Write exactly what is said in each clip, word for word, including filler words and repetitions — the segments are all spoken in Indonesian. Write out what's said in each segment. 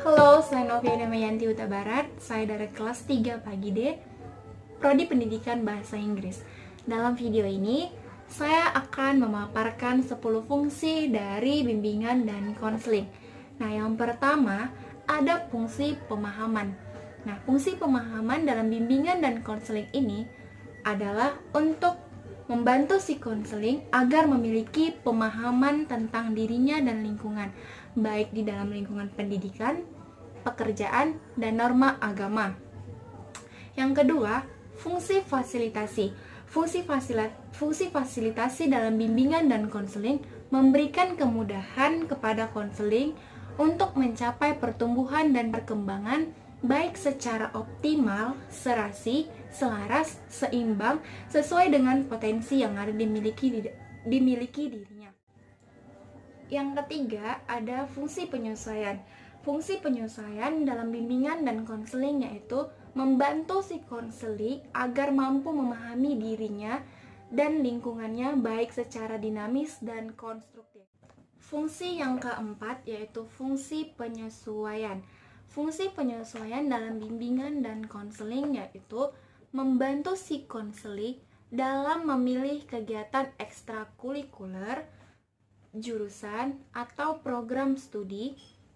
Halo, saya Novia Damayanti Huta Barat. Saya dari kelas tiga pagi D, Prodi Pendidikan Bahasa Inggris. Dalam video ini, saya akan memaparkan sepuluh fungsi dari bimbingan dan konseling. Nah, yang pertama, ada fungsi pemahaman. Nah, fungsi pemahaman dalam bimbingan dan konseling ini adalah untuk membantu si konseling agar memiliki pemahaman tentang dirinya dan lingkungan, baik di dalam lingkungan pendidikan, pekerjaan, dan norma agama. Yang kedua, fungsi fasilitasi. Fungsi, fasila, fungsi fasilitasi dalam bimbingan dan konseling memberikan kemudahan kepada konseling untuk mencapai pertumbuhan dan perkembangan baik secara optimal, serasi, selaras, seimbang, sesuai dengan potensi yang ada dimiliki, dimiliki dirinya. Yang ketiga, ada fungsi penyesuaian. Fungsi penyesuaian dalam bimbingan dan konseling yaitu membantu si konseling agar mampu memahami dirinya dan lingkungannya baik secara dinamis dan konstruktif. Fungsi yang keempat yaitu fungsi penyesuaian. Fungsi penyesuaian dalam bimbingan dan konseling yaitu membantu si konseling dalam memilih kegiatan ekstrakurikuler, jurusan atau program studi,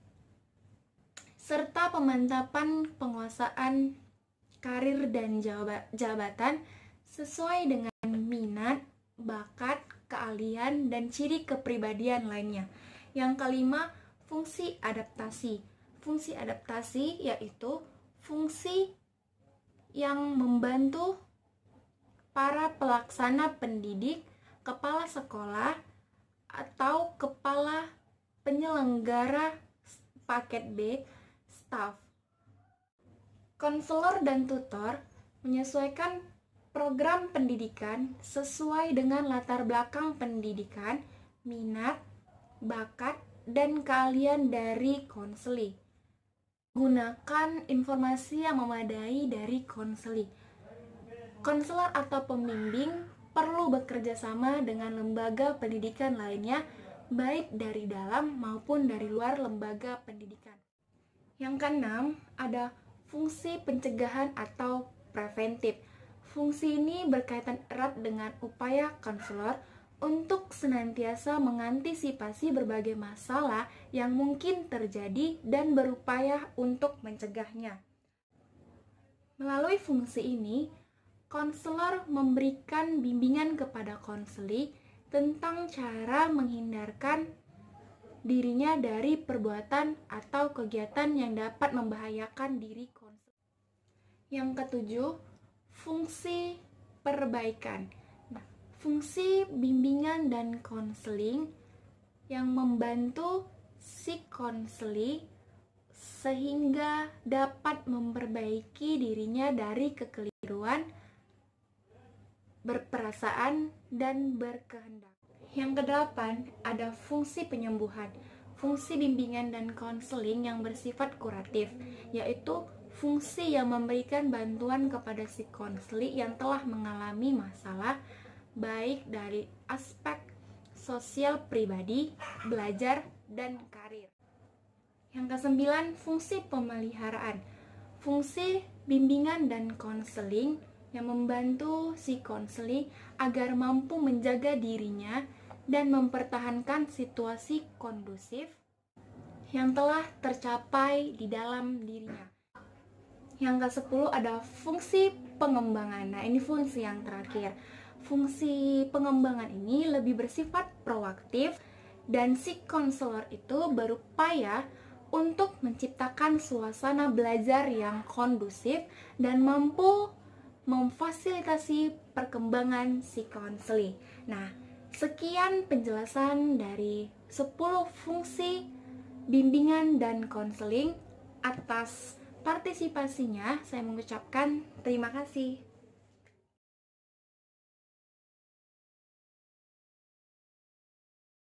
serta pemantapan penguasaan karir dan jabatan sesuai dengan minat, bakat, keahlian, dan ciri kepribadian lainnya. Yang kelima, fungsi adaptasi. Fungsi adaptasi yaitu fungsi yang membantu para pelaksana pendidik, kepala sekolah, atau kepala penyelenggara paket B, staf, konselor dan tutor menyesuaikan program pendidikan sesuai dengan latar belakang pendidikan, minat, bakat, dan keahlian dari konseling. Gunakan informasi yang memadai dari konseling. Konselor atau pembimbing perlu bekerja sama dengan lembaga pendidikan lainnya, baik dari dalam maupun dari luar lembaga pendidikan. Yang keenam, ada fungsi pencegahan atau preventif. Fungsi ini berkaitan erat dengan upaya konselor untuk senantiasa mengantisipasi berbagai masalah yang mungkin terjadi dan berupaya untuk mencegahnya. Melalui fungsi ini, konselor memberikan bimbingan kepada konseling tentang cara menghindarkan dirinya dari perbuatan atau kegiatan yang dapat membahayakan diri konseling. Yang ketujuh, fungsi perbaikan. Fungsi bimbingan dan konseling yang membantu si konseling sehingga dapat memperbaiki dirinya dari kekeliruan, berperasaan, dan berkehendak. Yang kedelapan, ada fungsi penyembuhan. Fungsi bimbingan dan konseling yang bersifat kuratif, yaitu fungsi yang memberikan bantuan kepada si konseling yang telah mengalami masalah baik dari aspek sosial pribadi, belajar, dan karir. Yang kesembilan, fungsi pemeliharaan. Fungsi bimbingan dan konseling yang membantu si konseling agar mampu menjaga dirinya dan mempertahankan situasi kondusif yang telah tercapai di dalam dirinya. Yang kesepuluh ada fungsi pengembangan. Nah, ini fungsi yang terakhir. Fungsi pengembangan ini lebih bersifat proaktif dan si konselor itu berupaya untuk menciptakan suasana belajar yang kondusif dan mampu memfasilitasi perkembangan si konseling. Nah, sekian penjelasan dari sepuluh fungsi bimbingan dan konseling. Atas partisipasinya saya mengucapkan terima kasih.